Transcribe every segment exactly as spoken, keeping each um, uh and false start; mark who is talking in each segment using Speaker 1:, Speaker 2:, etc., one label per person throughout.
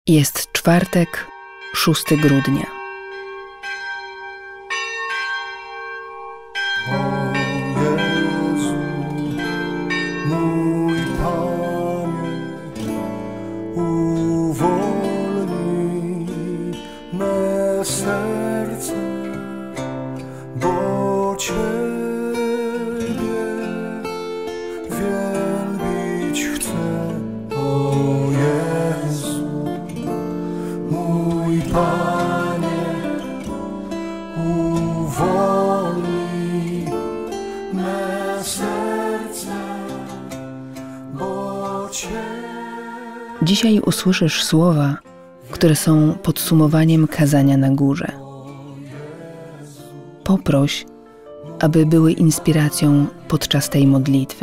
Speaker 1: Jest czwartek, szóstego grudnia.
Speaker 2: O Jezu, mój Panie, uwolnij me serce, bo Ciebie wielbić chcę. O Jezu, mój Panie, uwolnij me serce, bo Ciebie.
Speaker 1: Dzisiaj usłyszysz słowa, które są podsumowaniem kazania na górze. Poproś, aby były inspiracją podczas tej modlitwy.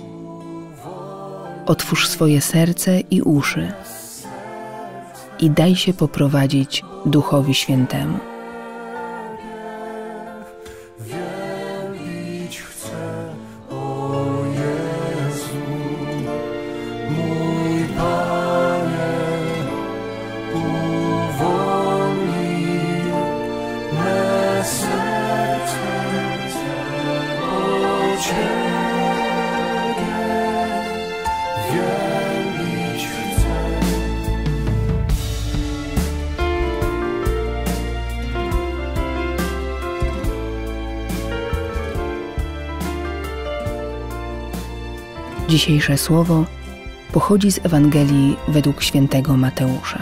Speaker 1: Otwórz swoje serce i uszy i daj się poprowadzić Duchowi Świętemu.
Speaker 2: Wielbić chcę, o Jezu, mój Panie, uwolnij me serce, o Ciebie wielbić chcę.
Speaker 1: Dzisiejsze słowo pochodzi z Ewangelii według świętego Mateusza.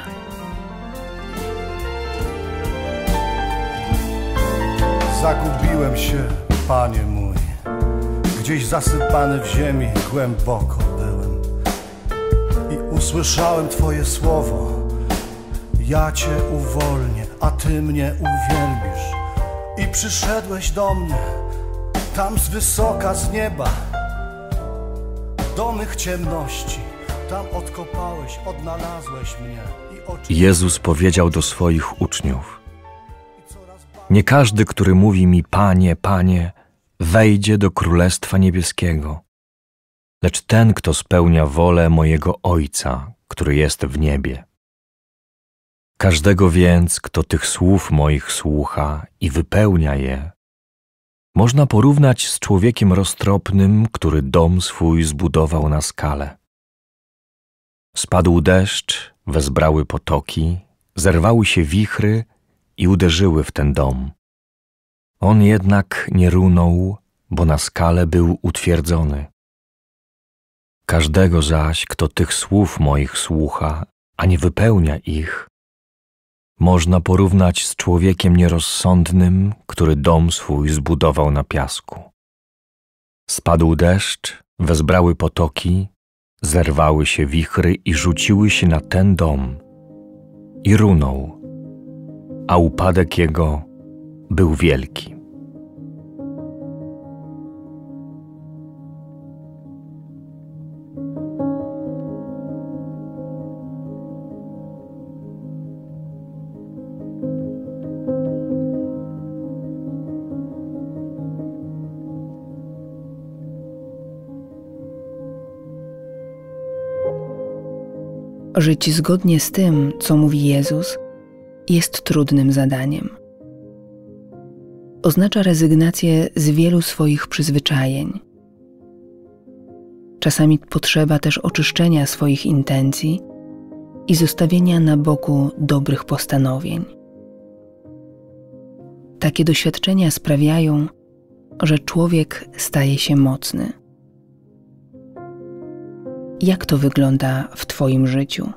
Speaker 2: Zagubiłem się, Panie mój, gdzieś zasypany w ziemi głęboko byłem i usłyszałem Twoje słowo. Ja Cię uwolnię, a Ty mnie uwielbisz. I przyszedłeś do mnie, tam z wysoka, z nieba, do mych ciemności. Tam odkopałeś, odnalazłeś mnie i oczy...
Speaker 3: Jezus powiedział do swoich uczniów: nie każdy, który mówi mi Panie, Panie, wejdzie do Królestwa Niebieskiego, lecz ten, kto spełnia wolę mojego Ojca, który jest w niebie. Każdego więc, kto tych słów moich słucha i wypełnia je, można porównać z człowiekiem roztropnym, który dom swój zbudował na skale. Spadł deszcz, wezbrały potoki, zerwały się wichry i uderzyły w ten dom. On jednak nie runął, bo na skale był utwierdzony. Każdego zaś, kto tych słów moich słucha, a nie wypełnia ich, można porównać z człowiekiem nierozsądnym, który dom swój zbudował na piasku. Spadł deszcz, wezbrały potoki, zerwały się wichry i rzuciły się na ten dom. I runął, a upadek jego był wielki.
Speaker 1: Żyć zgodnie z tym, co mówi Jezus, jest trudnym zadaniem. Oznacza rezygnację z wielu swoich przyzwyczajeń. Czasami potrzeba też oczyszczenia swoich intencji i zostawienia na boku dobrych postanowień. Takie doświadczenia sprawiają, że człowiek staje się mocny. Jak to wygląda w Twoim życiu?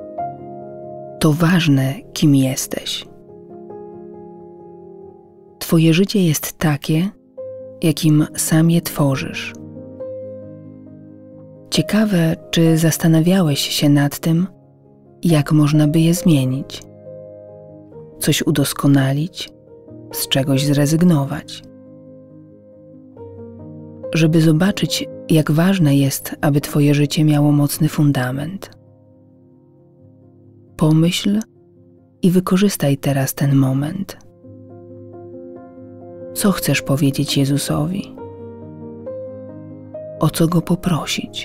Speaker 1: To ważne, kim jesteś. Twoje życie jest takie, jakim sam je tworzysz. Ciekawe, czy zastanawiałeś się nad tym, jak można by je zmienić, coś udoskonalić, z czegoś zrezygnować. Żeby zobaczyć, jak ważne jest, aby Twoje życie miało mocny fundament. Pomyśl i wykorzystaj teraz ten moment. Co chcesz powiedzieć Jezusowi? O co Go poprosić?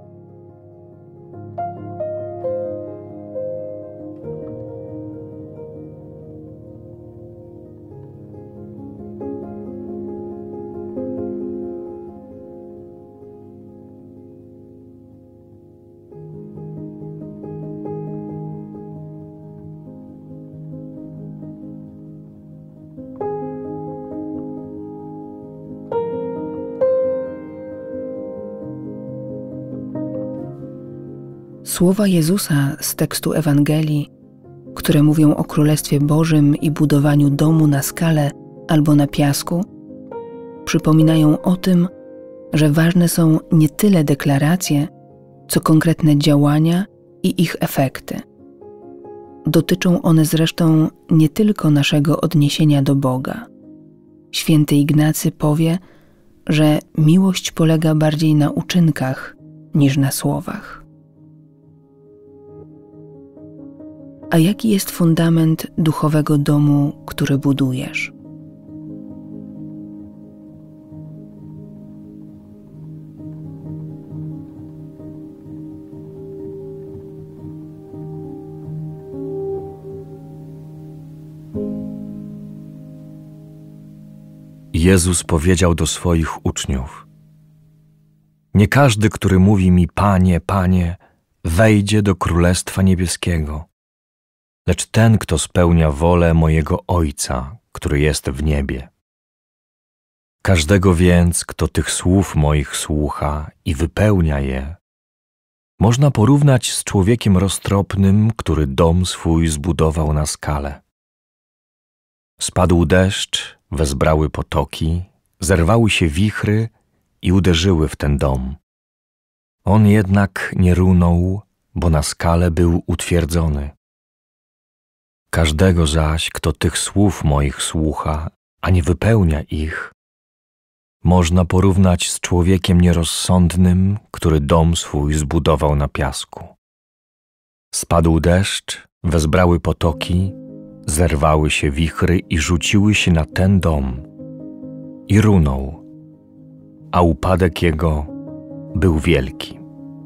Speaker 1: Słowa Jezusa z tekstu Ewangelii, które mówią o Królestwie Bożym i budowaniu domu na skale albo na piasku, przypominają o tym, że ważne są nie tyle deklaracje, co konkretne działania i ich efekty. Dotyczą one zresztą nie tylko naszego odniesienia do Boga. Święty Ignacy powie, że miłość polega bardziej na uczynkach niż na słowach. A jaki jest fundament duchowego domu, który budujesz?
Speaker 3: Jezus powiedział do swoich uczniów: Nie każdy, który mówi mi Panie, Panie, wejdzie do Królestwa Niebieskiego, lecz ten, kto spełnia wolę mojego Ojca, który jest w niebie. Każdego więc, kto tych słów moich słucha i wypełnia je, można porównać z człowiekiem roztropnym, który dom swój zbudował na skale. Spadł deszcz, wezbrały potoki, zerwały się wichry i uderzyły w ten dom. On jednak nie runął, bo na skale był utwierdzony. Każdego zaś, kto tych słów moich słucha, a nie wypełnia ich, można porównać z człowiekiem nierozsądnym, który dom swój zbudował na piasku. Spadł deszcz, wezbrały potoki, zerwały się wichry i rzuciły się na ten dom. I runął, a upadek jego był wielki.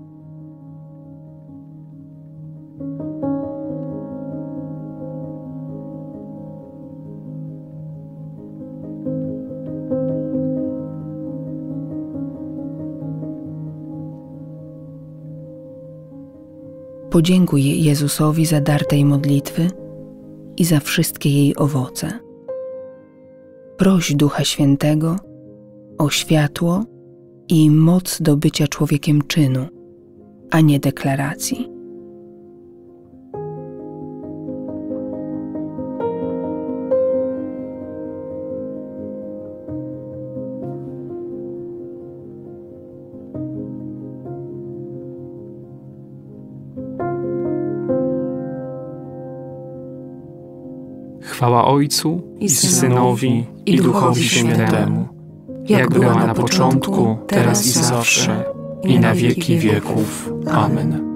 Speaker 1: Podziękuj Jezusowi za dar tej modlitwy i za wszystkie jej owoce. Proś Ducha Świętego o światło i moc do bycia człowiekiem czynu, a nie deklaracji.
Speaker 4: Chwała Ojcu i Synowi i Duchowi Świętemu, jak była na początku, teraz i zawsze, i na wieki wieków. Amen.